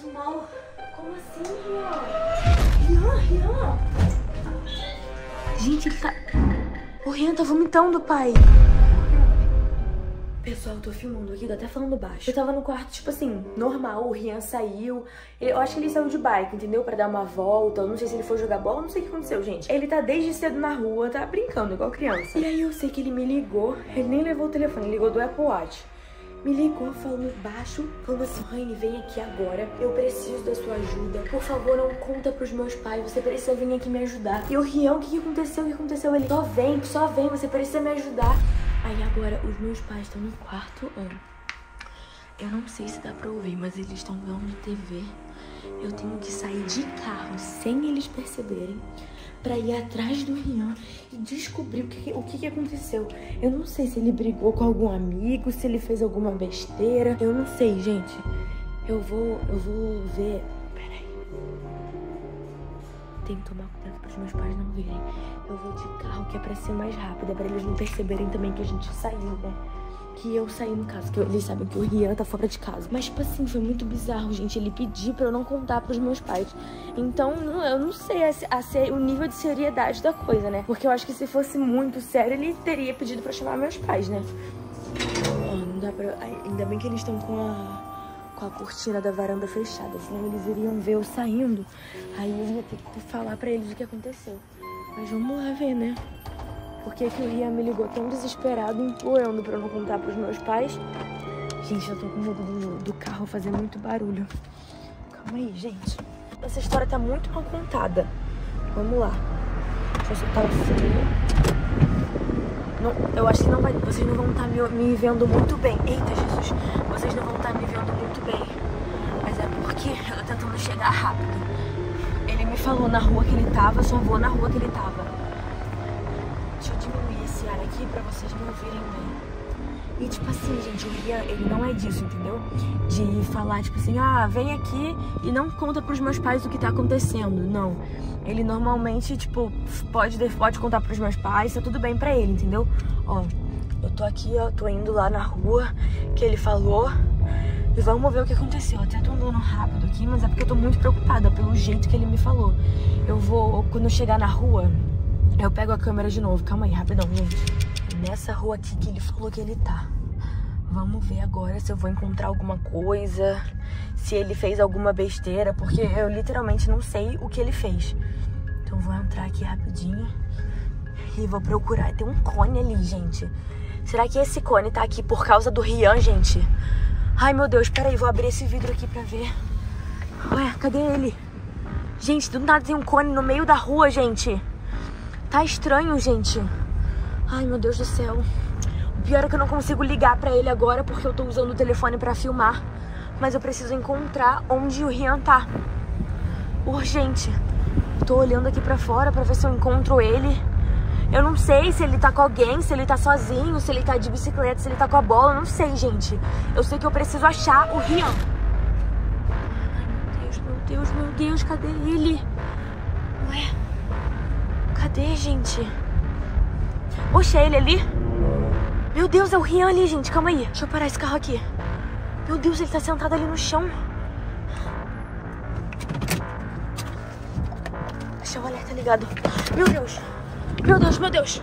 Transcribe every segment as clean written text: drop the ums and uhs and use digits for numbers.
passando mal. Como assim, Rian? Rian? Gente, ele tá... O Rian tá vomitando, pai. Pessoal, eu tô filmando aqui, tô até falando baixo. Eu tava no quarto, tipo assim, normal, o Rian saiu. Eu acho que ele saiu de bike, entendeu? Pra dar uma volta. Eu não sei se ele foi jogar bola, não sei o que aconteceu, gente. Ele tá desde cedo na rua, tá brincando, igual criança. E aí eu sei que ele me ligou, ele nem levou o telefone, ele ligou do Apple Watch. Me ligou falando baixo, falando assim: Raine, vem aqui agora, eu preciso da sua ajuda. Por favor, não conta pros meus pais, você precisa vir aqui me ajudar. E o Rian, o que aconteceu? O que aconteceu? Ele: só vem, você precisa me ajudar. Aí agora os meus pais estão no quarto, eu não sei se dá pra ouvir, mas eles estão vendo TV. Eu tenho que sair de carro sem eles perceberem pra ir atrás do Rian e descobrir o que aconteceu. Eu não sei se ele brigou com algum amigo, se ele fez alguma besteira. Eu não sei, gente. Eu vou ver... Peraí. Tem que tomar cuidado para os meus pais não verem. Eu vou de carro, que é pra ser mais rápida, pra eles não perceberem também que a gente saiu, né? Que eu saí no caso, que eles sabem que o Rian tá fora de casa. Mas, tipo assim, foi muito bizarro, gente. Ele pediu pra eu não contar pros meus pais. Então, eu não sei o nível de seriedade da coisa, né? Porque eu acho que se fosse muito sério, ele teria pedido pra chamar meus pais, né? Não dá pra... Ainda bem que eles estão com a cortina da varanda fechada, senão eles iriam ver eu saindo. Aí eu ia ter que falar pra eles o que aconteceu. Mas vamos lá ver, né? Por que o Rian me ligou tão desesperado, implorando pra eu não contar pros meus pais? Gente, eu tô com medo do carro fazer muito barulho. Calma aí, gente. Essa história tá muito mal contada. Vamos lá. Deixa eu soltar o freio. Eu acho que não vai... Vocês não vão estar me vendo muito bem. Eita, Jesus. Vocês não vão estar me vendo muito bem. Mas é porque eu tô tentando chegar rápido. Ele me falou na rua que ele tava, só vou na rua que ele tava. Deixa eu diminuir esse ar aqui pra vocês me ouvirem bem. E tipo assim, gente, o Rian, ele não é disso, entendeu? De falar, tipo assim, vem aqui e não conta pros meus pais o que tá acontecendo. Não. Ele normalmente, tipo, pode contar pros meus pais, tá tudo bem pra ele, entendeu? Ó, eu tô aqui, ó, tô indo lá na rua que ele falou. E vamos ver o que aconteceu. Eu até tô andando rápido aqui, mas é porque eu tô muito preocupada pelo jeito que ele me falou. Eu vou, quando eu chegar na rua, eu pego a câmera de novo. Calma aí, rapidão, gente. Nessa rua aqui que ele falou que ele tá. Vamos ver agora se eu vou encontrar alguma coisa, se ele fez alguma besteira, porque eu literalmente não sei o que ele fez. Então vou entrar aqui rapidinho e vou procurar. Tem um cone ali, gente. Será que esse cone tá aqui por causa do Rian, gente? Ai, meu Deus, peraí, vou abrir esse vidro aqui pra ver. Ué, cadê ele? Gente, do nada tem um cone no meio da rua, gente. Tá estranho, gente. Ai, meu Deus do céu. O pior é que eu não consigo ligar pra ele agora porque eu tô usando o telefone pra filmar. Mas eu preciso encontrar onde o Rian tá. Urgente. Tô olhando aqui pra fora pra ver se eu encontro ele. Eu não sei se ele tá com alguém, se ele tá sozinho, se ele tá de bicicleta, se ele tá com a bola. Eu não sei, gente. Eu sei que eu preciso achar o Rian. Ai, meu Deus, meu Deus, cadê ele? Ué, cadê, gente? Oxe, é ele ali? Meu Deus, é o Rian ali, gente. Calma aí. Deixa eu parar esse carro aqui. Meu Deus, ele tá sentado ali no chão. Deixa o alerta ligado. Meu Deus. Meu Deus, meu Deus.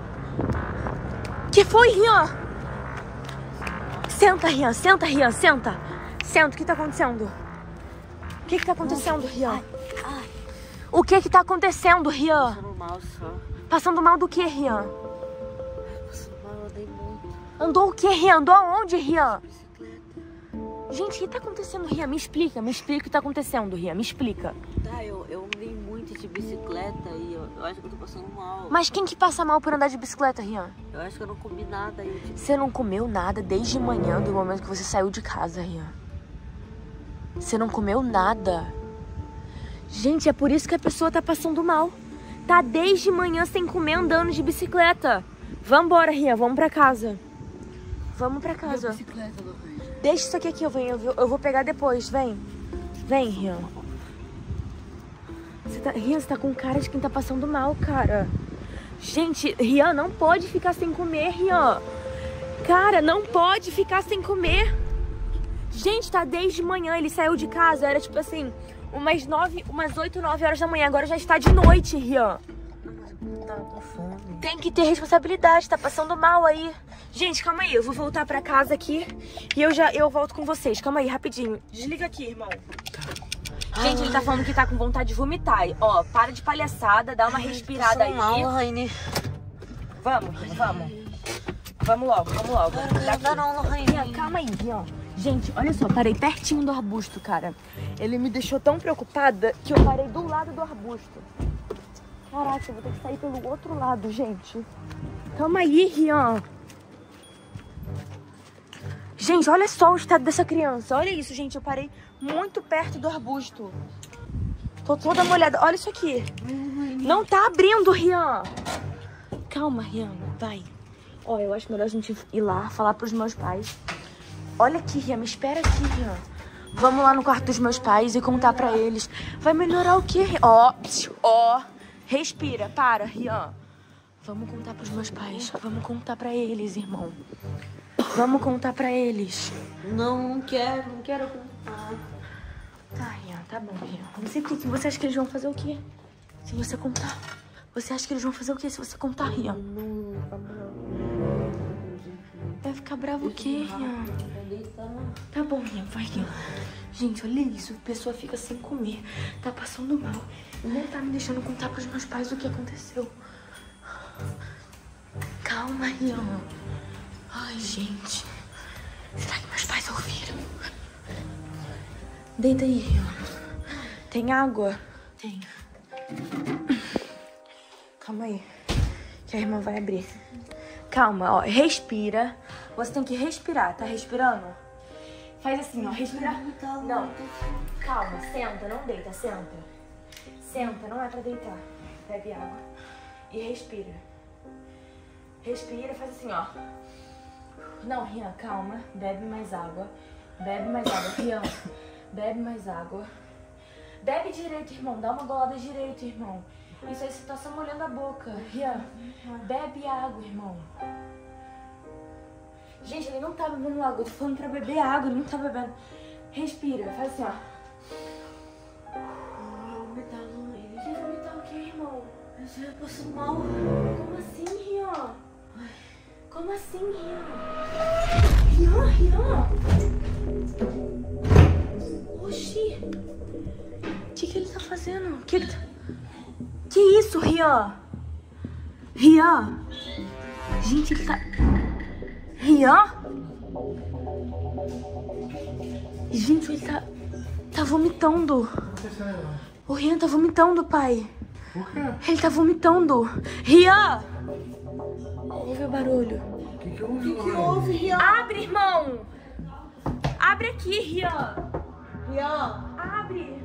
Que foi, Rian? Senta, Rian. Senta, Rian. Senta. Senta. O que tá acontecendo? O que tá acontecendo, Rian? Ai. O que tá acontecendo, Rian? Passando mal só. Passando mal do que, Rian? Passando mal, eu andei muito. Andou o que, Rian? Andou aonde, Rian? Bicicleta. Gente, o que tá acontecendo, Rian? Me explica o que tá acontecendo, Rian. Me explica. Tá, eu andei muito de bicicleta e eu acho que eu tô passando mal. Mas quem que passa mal por andar de bicicleta, Rian? Eu acho que eu não comi nada aí. Você não comeu nada desde manhã, do momento que você saiu de casa, Rian. Você não comeu nada. Gente, é por isso que a pessoa tá passando mal. Tá desde manhã sem comer, andando de bicicleta. Vambora, Rian, vamos pra casa. Vamos pra casa. Bicicleta, Lohane. Deixa isso aqui, eu vou pegar depois, vem. Vem, Rian. Rian, você tá com cara de quem tá passando mal, cara. Gente, Rian, não pode ficar sem comer, Rian. Cara, não pode ficar sem comer. Gente, tá desde manhã, ele saiu de casa, era tipo assim, umas 8, 9 horas da manhã, agora já está de noite, Rian. Tá com fome. Tem que ter responsabilidade, tá passando mal aí. Gente, calma aí, eu vou voltar pra casa aqui e eu volto com vocês. Calma aí, rapidinho. Desliga aqui, irmão. Gente, ele tá falando que tá com vontade de vomitar. Ó, para de palhaçada, dá uma respirada aí. Mal, Raine. Vamos, vamos. Vamos logo, vamos logo. Não, Raine. Calma aí, Rian. Gente, olha só, parei pertinho do arbusto, cara. Ele me deixou tão preocupada que eu parei do lado do arbusto. Caraca, eu vou ter que sair pelo outro lado, gente. Calma aí, Rian. Gente, olha só o estado dessa criança. Olha isso, gente. Eu parei muito perto do arbusto. Tô toda molhada. Olha isso aqui. Não tá abrindo, Rian. Calma, Rian. Vai. Ó, eu acho melhor a gente ir lá, falar pros meus pais. Olha aqui, Rian. Me espera aqui, Rian. Vamos lá no quarto dos meus pais e contar pra eles. Vai melhorar o quê? Ó. Respira. Para, Rian. Vamos contar pros meus pais. Vamos contar pra eles, irmão. Vamos contar pra eles. Não quero contar. Tá, Rian, tá bom, Rian. Não sei por que você acha que eles vão fazer o quê? Se você contar. Você acha que eles vão fazer o quê se você contar, Rian? Não. Vai ficar bravo o quê, Rian? Tá bom, Rian, vai, Rian. Gente, olha isso. A pessoa fica sem comer. Tá passando mal. E não tá me deixando contar pros meus pais o que aconteceu. Calma, Rian. Ai, gente. Será que meus pais ouviram? Deita aí, Rian. Tem água? Tem. Calma aí. Que a irmã vai abrir. Calma, ó. Respira. Você tem que respirar. Tá respirando? Faz assim, ó. Respira. Não. Calma. Senta. Não deita. Senta. Senta. Não é pra deitar. Bebe água. E respira. Respira. Faz assim, ó. Não, Rian, calma. Bebe mais água. Bebe mais água. Rian, bebe mais água. Bebe direito, irmão. Dá uma golada direito, irmão. Isso aí você tá só molhando a boca. Rian, bebe água, irmão. Gente, ele não tá bebendo água. Eu tô falando pra beber água. Ele não tá bebendo. Respira. Faz assim, ó. Vai vomitar o quê, irmão? Eu já passo mal. Como assim, Rian? Como assim, Rian? Rian? Oxi. O que ele tá fazendo? Que isso, Rian? Rian? Gente, ele tá... Rian? Gente, ele tá vomitando. O Rian tá vomitando, pai. Por quê? Ele tá vomitando. Rian! Ouve o barulho. O que houve, Rian? Abre, irmão! Abre aqui, Rian! Rian? Abre!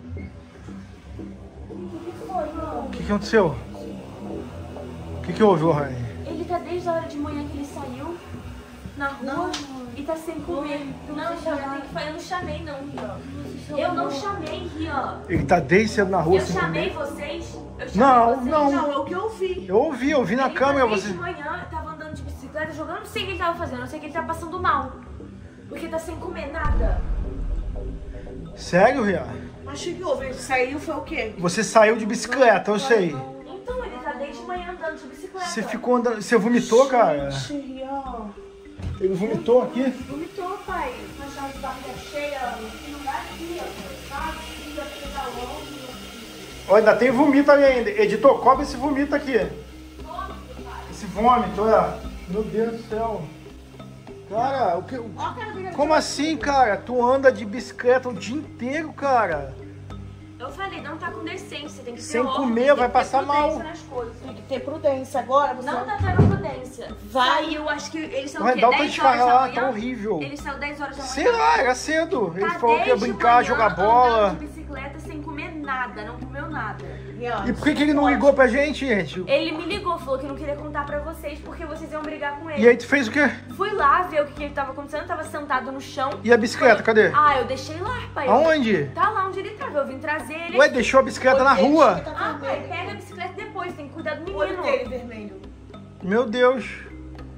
O que foi, irmão? O que aconteceu? O que houve, Raine? Ele tá desde a hora de manhã que ele saiu na rua e tá sem comer. Não, eu não chamei não, Rian. Eu não chamei, Rian. Ele tá desde cedo na rua Eu sem chamei comer? vocês? Não. Não, é o que eu vi. Eu ouvi na câmera você... Desde manhã, tava andando de bicicleta, jogando, não sei o que ele tava fazendo, eu sei que ele tá passando mal. Porque tá sem comer nada. Sério, Rian? Mas o que houve? Ele saiu, foi o quê? Você saiu de bicicleta, eu sei. Então, ele tá desde manhã andando de bicicleta. Você ficou andando... Você vomitou, cara? Rian. Ele vomitou aqui? Vomitou, pai. Com a chave de barriga cheia, no lugar aqui, ó. Sabe? Fica da longe. Ó, ainda tem vomito ali ainda. Editor, cobre esse vomito aqui. Esse vômito, olha. Meu Deus do céu. Cara, o que... Como assim, cara? Tu anda de bicicleta o dia inteiro, cara. Eu falei, não tá com decência, tem que ter Sem ordem, comer, tem que vai ter passar prudência mal. nas coisas. Tem que ter prudência agora. Você... Não tá tendo prudência. Vai, eu acho que eles são O o quê? Redal tá 10 de horas da falar, manhã? tá horrível. Ele saiu 10 horas da manhã. Sei lá, era cedo. Ele Tá falou que ia desde brincar, manhã jogar bola. andando de bicicleta sem comer nada, não comeu nada. Rian, E por que ele não ligou pra gente, gente? Ele me ligou, falou que não queria contar pra vocês porque vocês iam brigar com ele. E aí tu fez o quê? Fui lá ver o que ele tava acontecendo, tava sentado no chão. E a bicicleta, cadê? Ah, eu deixei lá, pai. Aonde? Tá lá onde ele tava, eu vim trazer ele. Ué, deixou a bicicleta na rua? Ah, pai, pega a bicicleta depois, tem que cuidar do o olho menino. dele vermelho. Meu Deus.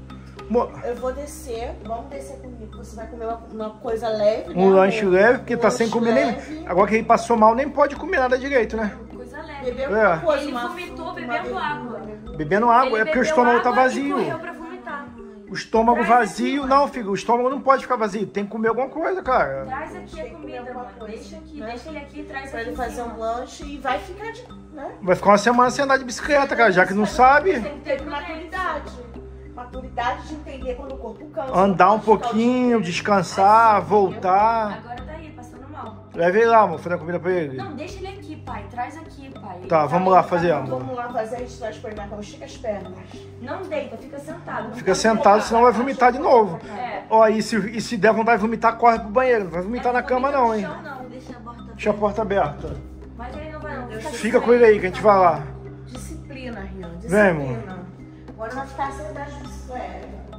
Eu vou descer, vamos descer comigo. Você vai comer uma coisa leve, né? Um lanche leve, porque tá sem comer leve. nem... Agora que ele passou mal, nem pode comer nada direito, né? Coisa leve. Beber alguma coisa, Ele vomitou bebendo água. Bebendo água, é porque o estômago tá vazio. Ele correu pra vomitar. O estômago Traz vazio, aqui, não, filho, o estômago não pode ficar vazio, tem que comer alguma coisa, cara. Traz aqui a comida, alguma mano. coisa, Deixa aqui, né? deixa ele aqui, traz Pra aqui. ele fazer um lanche e vai ficar de... né? Vai ficar uma semana sem andar de bicicleta, cara, já que não sabe. Tem que ter Teve maturidade. Maturidade de entender quando o corpo cansa. Andar um não pode ficar o dia pouquinho, inteiro. descansar, voltar. Agora tá aí, passando mal. Leva ele lá, amor, fazer a comida pra ele. Não, deixa ele aqui, pai. Traz aqui, pai. Ele Tá, vamos lá aí, fazer, tá amor. Vamos lá fazer, a gente traz pra ele na cama, estica as pernas. Não deita, fica sentado. Não Fica pode sentado, deitar. senão vai vomitar de novo. É. Ó, e se der vontade de vomitar, corre pro banheiro. Não vai vomitar na cama não, hein. Não, não. Deixa a porta Deixa a porta aberta. Mas ele não vai não. Fica com ele aí que a gente vai lá. Disciplina, Rian. Vem, amor. Disciplina. Agora nós ficar sem andar de bicicleta.